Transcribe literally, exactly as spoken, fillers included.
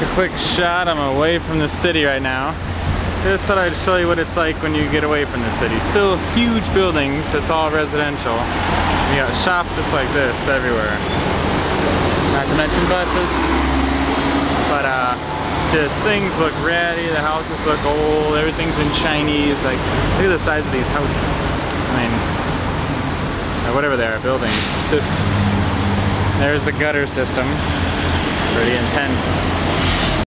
a quick shot. I'm away from the city right now. Just thought I'd show you what it's like when you get away from the city. Still huge buildings, it's all residential. You got shops just like this everywhere. Not to mention buses. But uh, just things look ratty, the houses look old, everything's in Chinese. Like, look at the size of these houses. I mean, or whatever they are, buildings. Just, there's the gutter system. Pretty intense.